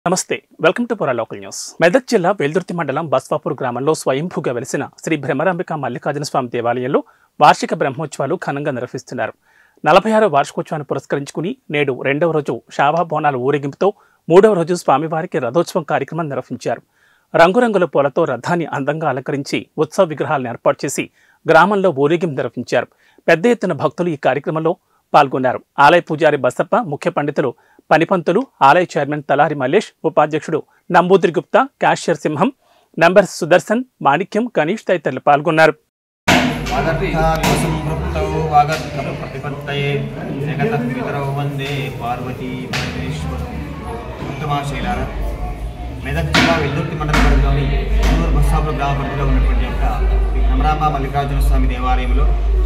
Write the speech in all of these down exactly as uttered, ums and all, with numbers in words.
నమస్తే welcome to Pura local news. Medak జిల్లా వెల్దుర్తి మండలం బస్వాపూర్ గ్రామంలో స్వయంభూగా వెలిసిన శ్రీ భ్రమరాంబిక మల్లికార్జున స్వామి దేవాలయంలో వార్షిక బ్రహ్మోత్సవాలు ఘనంగా నిర్వహిస్తున్నారు. నలభై ఆరో వార్షికోత్సవాన్ని పురస్కరించుకుని నేడు రెండవ రోజు షావా బోనాల ఊరేగింపుతో మూడవ రోజు స్వామివారికి రథోత్సవం కార్యక్రమం నిర్వహించారు. రంగురంగుల పూలతో రథాన్ని అందంగా అలంకరించి ఉత్సవ విగ్రహాలను ఏర్పాటు చేసి గ్రామంలో ఊరేగింపు నిర్వహించారు. పెద్ద ఎత్తున భక్తులు ఈ కార్యక్రమంలో పాల్గొన్నారు. ఆలయ పూజారి బసప్ప, ముఖ్య పండితులు పనిపంతులు, ఆలయ చైర్మన్ తలారి మల్లేష్, ఉపాధ్యక్షుడు నంబూద్రి గుప్తా, క్యాషియర్ సింహం, నంబర్ సుదర్శన్, మాణిక్యం, గణేష్ తదితరులు పాల్గొన్నారు. మెదక్ జిల్లా వెల్దుర్తి మండల పరిధిలోని కొన్నూరు బస్సాపూర్ గ్రామ పరిధిలో ఉన్నటువంటి యొక్క భ్రమరాంబ మల్లికార్జున స్వామి దేవాలయంలో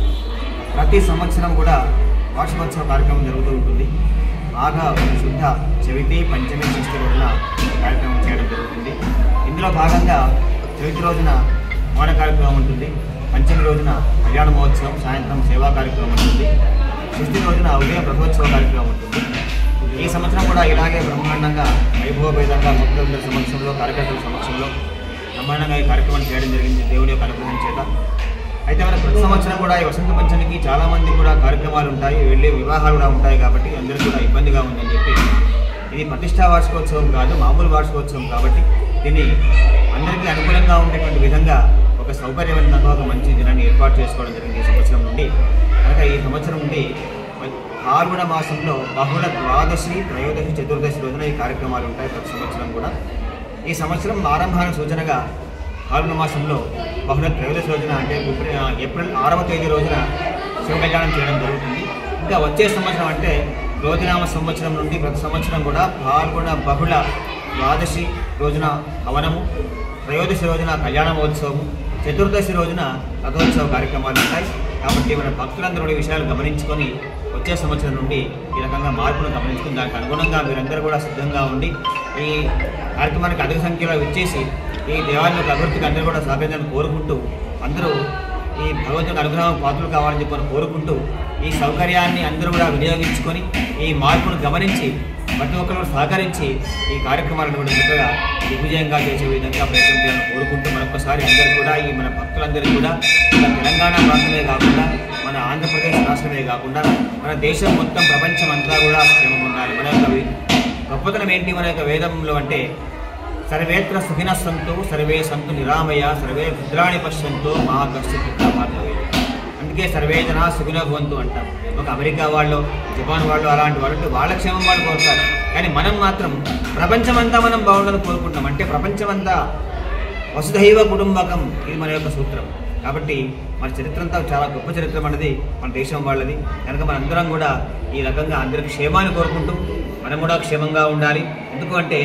ప్రతి సంవత్సరం కూడా వార్షికోత్సవ కార్యక్రమం జరుగుతూ ఉంటుంది. బాగా శుద్ధ చవితి, పంచమి, షష్ఠి రోజున కార్యక్రమం చేయడం జరుగుతుంది. ఇందులో భాగంగా చవితి రోజున మౌన కార్యక్రమం ఉంటుంది, పంచమి రోజున కళ్యాణ మహోత్సవం, సాయంత్రం సేవా కార్యక్రమం ఉంటుంది, షష్ఠి రోజున ఉదయం రథోత్సవ కార్యక్రమం ఉంటుంది. ఈ సంవత్సరం కూడా ఇలాగే బ్రహ్మాండంగా వైభవభేదంగా భక్తుల సమక్షంలో, కార్యకర్తల సమక్షంలో బ్రహ్మాండంగా ఈ కార్యక్రమం చేయడం జరిగింది దేవుడి యొక్క అనుగ్రహం చేత. అయితే మన ప్రతి సంవత్సరం కూడా ఈ వసంత పంచమికి చాలామంది కూడా కార్యక్రమాలు ఉంటాయి, వెళ్ళే వివాహాలు కూడా ఉంటాయి. కాబట్టి అందరికీ కూడా ఇబ్బందిగా ఉందని చెప్పి ఇది ప్రతిష్టా వార్షికోత్సవం కాదు, మామూలు వార్షికోత్సవం కాబట్టి దీన్ని అందరికీ అనుకూలంగా ఉండేటువంటి విధంగా ఒక సౌకర్యవంతంగా ఒక మంచి దినాన్ని ఏర్పాటు చేసుకోవడం జరిగింది ఈ సంవత్సరం నుండి. కనుక ఈ సంవత్సరం నుండి పాల్గొన మాసంలో బహుళ ద్వాదశి, త్రయోదశి, చతుర్దశి రోజున ఈ కార్యక్రమాలు ఉంటాయి ప్రతి సంవత్సరం కూడా. ఈ సంవత్సరం ఆరంభానికి సూచనగా పాల్గొన మాసంలో బహుళ త్రయోదశి రోజున అంటే ఏప్రిల్ ఆరవ తేదీ రోజున శివ కళ్యాణం చేయడం జరుగుతుంది. ఇంకా వచ్చే సంవత్సరం అంటే రోజునామ సంవత్సరం నుండి ప్రతి సంవత్సరం కూడా పాల్గొన బహుళ ద్వాదశి రోజున హవనము, త్రయోదశి రోజున కళ్యాణ మహోత్సవము, చతుర్దశి రోజున రథోత్సవ కార్యక్రమాలు ఉంటాయి. కాబట్టి మన భక్తులందరూ ఈ విషయాలు గమనించుకొని వచ్చే సంవత్సరం నుండి ఈ రకంగా మార్పును గమనించుకుని దానికి అనుగుణంగా మీరందరూ కూడా సిద్ధంగా ఉండి ఈ కార్యక్రమానికి అధిక సంఖ్యలో విచ్చేసి ఈ దేవాలయంలో అభివృద్ధికి అందరూ కూడా సహకరించాలని కోరుకుంటూ, అందరూ ఈ భగవంతునికి అనుగ్రహం పాత్రలు కావాలని చెప్పని కోరుకుంటూ ఈ సౌకర్యాన్ని అందరూ కూడా వినియోగించుకొని ఈ మార్పును గమనించి ప్రతి ఒక్కరు సహకరించి ఈ కార్యక్రమాలను కూడా చక్కగా దిగ్విజయంగా చేసే విధంగా ప్రయత్నం చేయాలని కోరుకుంటూ మరొకసారి అందరూ కూడా ఈ మన భక్తులందరూ కూడా మన తెలంగాణ ప్రాంతమే కాకుండా మన ఆంధ్రప్రదేశ్ రాష్ట్రమే కాకుండా మన దేశం మొత్తం ప్రపంచం అంతా కూడా క్షేమం ఉండాలి. మన యొక్క గొప్పతనం ఏంటి మన యొక్క వేదంలో అంటే సర్వేత్ర సుఖిన సంతు సర్వే సంతు నిరామయ సర్వే భద్రాణి పశ్యంతో మా కశ్చిత్ కాపాడవే. అందుకే సర్వే జన సుఖిన భవంతు అంటాం. ఒక అమెరికా వాళ్ళు, జపాన్ వాళ్ళు, అలాంటి వాళ్ళు వాళ్ళ క్షేమం వాళ్ళు కోరుతారు. కానీ మనం మాత్రం ప్రపంచమంతా మనం బాగుండాలని కోరుకుంటాం. అంటే ప్రపంచమంతా వసుధైవ కుటుంబకం, ఇది మన యొక్క సూత్రం. కాబట్టి మన చరిత్ర అంతా చాలా గొప్ప చరిత్ర అనేది మన దేశం వాళ్ళది. కనుక మనందరం కూడా ఈ రకంగా అందరికి క్షేమాన్ని కోరుకుంటూ మనం కూడా క్షేమంగా ఉండాలి. ఎందుకంటే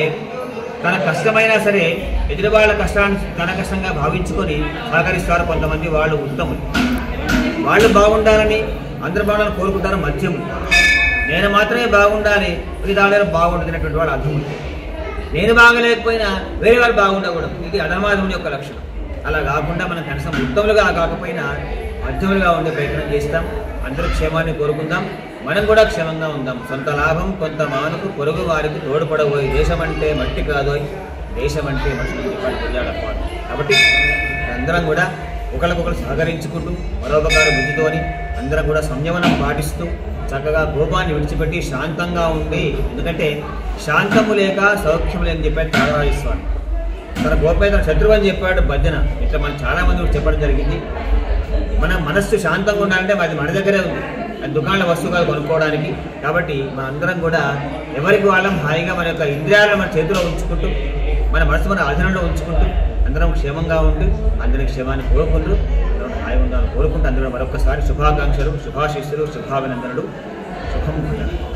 తన కష్టమైనా సరే ఎదుటి వాళ్ళ కష్టాన్ని తన కష్టంగా భావించుకొని సహకరిస్తారు కొంతమంది. వాళ్ళు ఉత్తములు, వాళ్ళు బాగుండాలని అందరూ బాగుండాలని కోరుకుంటారు మధ్యములు. నేను మాత్రమే బాగుండాలి, మిగతా బాగుంటున్నటువంటి వాళ్ళు అధములు. నేను బాగలేకపోయినా వేరే వాళ్ళు బాగుండకూడదు, ఇది అధమాధముని యొక్క లక్షణం. అలా కాకుండా మనం కనీసం ఉత్తములుగా కాకపోయినా మధ్యములుగా ఉండే ప్రయత్నం చేస్తాం. అందరూ క్షేమాన్ని కోరుకుందాం, మనం కూడా క్షేమంగా ఉందాం. సొంత లాభం కొంత మానుకు పొరుగు వారికి తోడ్పడబోయి, దేశం అంటే మట్టి కాదోయ్, దేశం అంటే మనుషులు తెలియాడపాడు. కాబట్టి అందరం కూడా ఒకరికొకరు సహకరించుకుంటూ పరోపకార బుద్ధితోని అందరం కూడా సంయమనం పాటిస్తూ చక్కగా కోపాన్ని విడిచిపెట్టి శాంతంగా ఉండి, ఎందుకంటే శాంతము లేక సౌఖ్యము లేని చెప్పాడు త్యాగరాజస్వామి. తన గోపేత శత్రువు అని చెప్పాడు భజన. ఇట్లా మనం చాలామంది చెప్పడం జరిగింది. మన మనస్సు శాంతంగా ఉండాలంటే అది మన దగ్గరే ఉంది, అది దుకాణాల వస్తువులు కొనుక్కోవడానికి. కాబట్టి మన అందరం కూడా ఎవరికి వాళ్ళం హాయిగా మన యొక్క ఇంద్రియాలను మన చేతిలో ఉంచుకుంటూ మన మనసు మన అధీనంలో ఉంచుకుంటూ అందరం క్షేమంగా ఉంటూ అందరి క్షేమాన్ని కోరుకుంటూ అందరం హాయిగా ఉండాలని కోరుకుంటూ అందరూ మరొకసారి శుభాకాంక్షలు, శుభాశీస్సులు, శుభాభినందనలు. శుభం.